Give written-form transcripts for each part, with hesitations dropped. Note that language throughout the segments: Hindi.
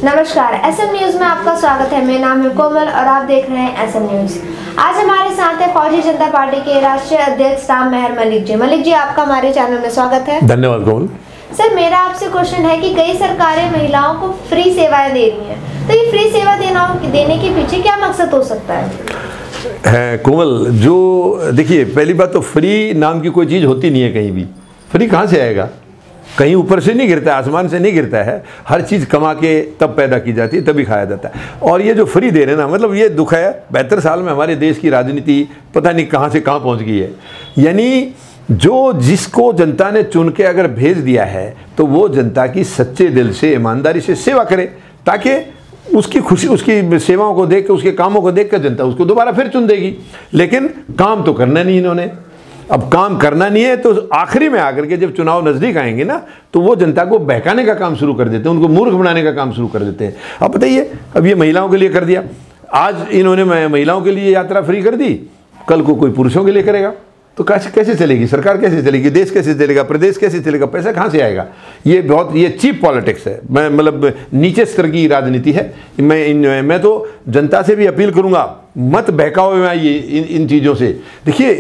नमस्कार, एसएम न्यूज में आपका स्वागत है। मेरा नाम है कोमल और आप देख रहे हैं एसएम न्यूज। आज हमारे साथ है फौजी जनता पार्टी के राष्ट्रीय अध्यक्ष राम मेहर मलिक जी। मलिक जी, आपका हमारे चैनल में स्वागत है। धन्यवाद कोमल। सर, मेरा आपसे क्वेश्चन है कि कई सरकारें महिलाओं को फ्री सेवाएं दे रही हैं, तो ये फ्री सेवा देने के पीछे क्या मकसद हो सकता है? कोमल, जो देखिए, पहली बात तो फ्री नाम की कोई चीज़ होती नहीं है कहीं भी। फ्री कहाँ से आएगा? कहीं ऊपर से नहीं गिरता है, आसमान से नहीं गिरता है। हर चीज़ कमा के तब पैदा की जाती है, तभी खाया जाता है। और ये जो फ्री दे रहे ना, मतलब ये दुख है। 72 साल में हमारे देश की राजनीति पता नहीं कहाँ से कहाँ पहुँच गई है। यानी जो जिसको जनता ने चुन के अगर भेज दिया है तो वो जनता की सच्चे दिल से, ईमानदारी से सेवा करे, ताकि उसकी खुशी, उसकी सेवाओं को देख के, उसके कामों को देख कर जनता उसको दोबारा फिर चुन देगी। लेकिन काम तो करना नहीं इन्होंने। अब काम करना नहीं है तो आखिरी में आकर के जब चुनाव नज़दीक आएंगे ना, तो वो जनता को बहकाने का काम शुरू कर देते हैं, उनको मूर्ख बनाने का काम शुरू कर देते हैं। अब बताइए, अब ये महिलाओं के लिए कर दिया, आज इन्होंने महिलाओं के लिए यात्रा फ्री कर दी, कल को कोई पुरुषों के लिए करेगा तो कैसे चलेगी सरकार? कैसे चलेगी? देश कैसे चलेगा? प्रदेश कैसे चलेगा? पैसा कहाँ से आएगा? ये चीप पॉलिटिक्स है। मैं मतलब नीचे स्तर की राजनीति है। मैं तो जनता से भी अपील करूँगा, मत बहकाओ में आइए इन चीज़ों से। देखिए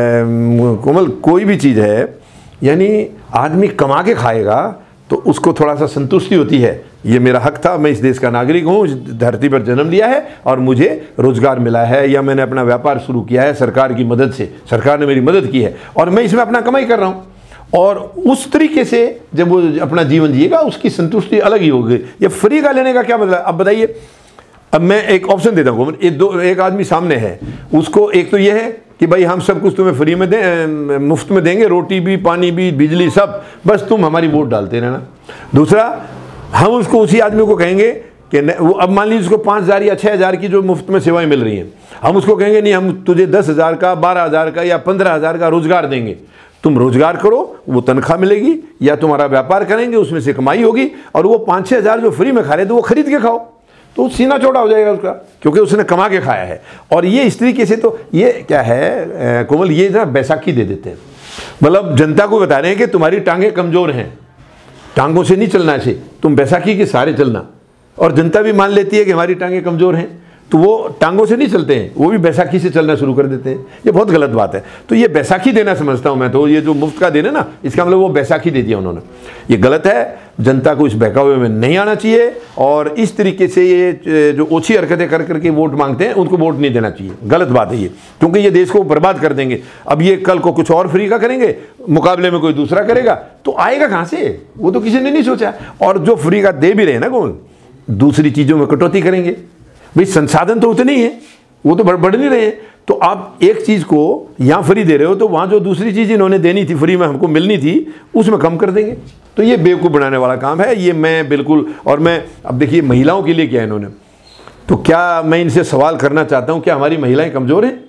कोमल, कोई भी चीज़ है, यानी आदमी कमा के खाएगा तो उसको थोड़ा सा संतुष्टि होती है। ये मेरा हक था, मैं इस देश का नागरिक हूँ, इस धरती पर जन्म लिया है और मुझे रोज़गार मिला है, या मैंने अपना व्यापार शुरू किया है सरकार की मदद से, सरकार ने मेरी मदद की है और मैं इसमें अपना कमाई कर रहा हूँ। और उस तरीके से जब वो अपना जीवन जिएगा, उसकी संतुष्टि अलग ही होगी। ये फ्री का लेने का क्या मतलब? अब बताइए, अब मैं एक ऑप्शन देता हूँ। एक आदमी सामने है, उसको एक तो ये है कि भाई हम सब कुछ तुम्हें फ्री में दें, मुफ्त में देंगे, रोटी भी, पानी भी, बिजली सब, बस तुम हमारी वोट डालते रहना। दूसरा, हम उसको, उसी आदमी को कहेंगे कि वो, अब मान लीजिए उसको 5,000 या 6,000 की जो मुफ्त में सेवाएं मिल रही हैं, हम उसको कहेंगे नहीं, हम तुझे 10,000 का, 12,000 का या 15,000 का रोजगार देंगे। तुम रोजगार करो, वो तनख्वाह मिलेगी, या तुम्हारा व्यापार करेंगे, उसमें से कमाई होगी, और वो 5-6 हज़ार जो फ्री में खा रहे थे वो खरीद के खाओ, तो सीना चौड़ा हो जाएगा उसका, क्योंकि उसने कमा के खाया है। और ये इस तरीके से, तो ये क्या है कोमल, ये ना बैसाखी दे देते हैं। मतलब जनता को बता रहे हैं कि तुम्हारी टांगें कमज़ोर हैं, टांगों से नहीं चलना है, तुम बैसाखी के सहारे चलना। और जनता भी मान लेती है कि हमारी टांगें कमज़ोर हैं, तो वो टांगों से नहीं चलते हैं, वो भी बैसाखी से चलना शुरू कर देते हैं। ये बहुत गलत बात है। तो ये बैसाखी देना समझता हूँ मैं तो, ये जो मुफ्त का देना ना, इसका मतलब वो बैसाखी दे दिया उन्होंने। ये गलत है, जनता को इस बहकावे में नहीं आना चाहिए। और इस तरीके से ये जो ओछी हरकतें कर करके वोट मांगते हैं, उनको वोट नहीं देना चाहिए। गलत बात है ये, क्योंकि ये देश को बर्बाद कर देंगे। अब ये कल को कुछ और फ्री का करेंगे, मुकाबले में कोई दूसरा करेगा, तो आएगा कहाँ से? वो तो किसी ने नहीं सोचा। और जो फ्री का दे भी रहे हैं ना कौन, दूसरी चीज़ों में कटौती करेंगे। भाई संसाधन तो उतने ही हैं, वो तो बढ़ नहीं रहे हैं। तो आप एक चीज़ को यहाँ फ्री दे रहे हो, तो वहाँ जो दूसरी चीज़ इन्होंने देनी थी, फ्री में हमको मिलनी थी, उसमें कम कर देंगे। तो ये बेवकूफ़ बनाने वाला काम है। ये मैं बिल्कुल, और मैं अब देखिए महिलाओं के लिए क्या है इन्होंने, तो क्या मैं इनसे सवाल करना चाहता हूँ, क्या हमारी महिलाएं कमज़ोर हैं?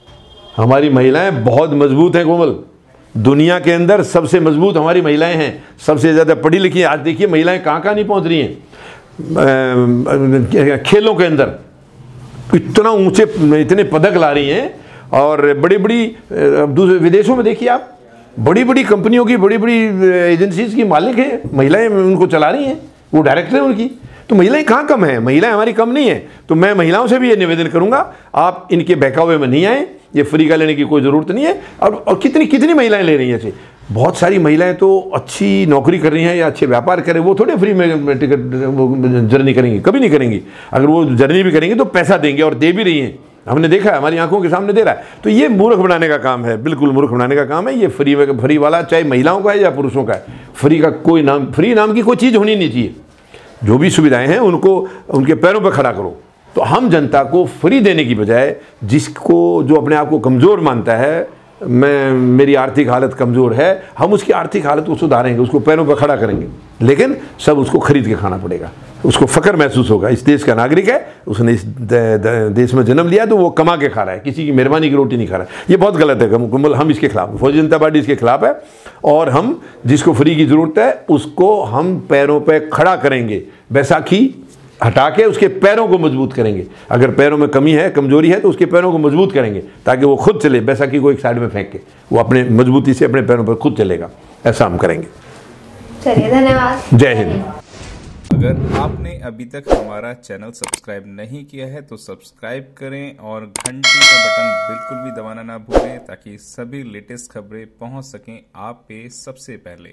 हमारी महिलाएं बहुत मजबूत हैं कोमल। दुनिया के अंदर सबसे मजबूत हमारी महिलाएं हैं, सबसे ज़्यादा पढ़ी लिखी। आज देखिए महिलाएं कहाँ कहाँ नहीं पहुँच रही हैं। खेलों के अंदर इतना ऊंचे, इतने पदक ला रही हैं। और बड़ी बड़ी दूसरे विदेशों में देखिए आप, बड़ी बड़ी कंपनियों की, बड़ी बड़ी एजेंसीज की मालिक हैं महिलाएं, उनको चला रही हैं, वो डायरेक्टर हैं उनकी। तो महिलाएं कहाँ कम हैं? महिलाएं हमारी कम नहीं हैं। तो मैं महिलाओं से भी ये निवेदन करूंगा, आप इनके बहकावे में नहीं आए। ये फ्री का लेने की कोई ज़रूरत नहीं है। और कितनी महिलाएं ले रही हैं ऐसे? बहुत सारी महिलाएं तो अच्छी नौकरी कर रही हैं या अच्छे व्यापार करें, वो थोड़े फ्री में टिकट जर्नी करेंगी, कभी नहीं करेंगी। अगर वो जर्नी भी करेंगी तो पैसा देंगे, और दे भी रही हैं, हमने देखा है, हमारी आंखों के सामने दे रहा है। तो ये मूर्ख बनाने का काम है, बिल्कुल मूर्ख बनाने का काम है। ये फ्री वाला चाहे महिलाओं का है या पुरुषों का है, फ्री का कोई नाम, फ्री नाम की कोई चीज़ होनी नहीं चाहिए। जो भी सुविधाएं हैं उनको उनके पैरों पर खड़ा करो। तो हम जनता को फ्री देने की बजाय, जिसको जो अपने आप को कमज़ोर मानता है, मेरी आर्थिक हालत कमज़ोर है, हम उसकी आर्थिक हालत को सुधारेंगे, उसको पैरों पर खड़ा करेंगे। लेकिन सब उसको खरीद के खाना पड़ेगा, उसको फ़ख्र महसूस होगा, इस देश का नागरिक है, उसने इस देश में जन्म लिया, तो वो कमा के खा रहा है, किसी की मेहरबानी की रोटी नहीं खा रहा है। ये बहुत गलत है कमल, हम इसके खिलाफ, फौजी जनता पार्टी इसके खिलाफ है। और हम जिसको फ्री की ज़रूरत है उसको हम पैरों पर खड़ा करेंगे, बैसाखी हटा के उसके पैरों को मजबूत करेंगे। अगर पैरों में कमी है, कमजोरी है, तो उसके पैरों को मजबूत करेंगे, ताकि वो खुद चले, बैसाखी को एक साइड में फेंक के वो अपने मजबूती से अपने पैरों पर खुद चलेगा। ऐसा हम करेंगे। चलिए, धन्यवाद। जय हिंद। अगर आपने अभी तक हमारा चैनल सब्सक्राइब नहीं किया है तो सब्सक्राइब करें और घंटी का बटन बिल्कुल भी दबाना ना भूलें ताकि सभी लेटेस्ट खबरें पहुंच सकें आप पे सबसे पहले।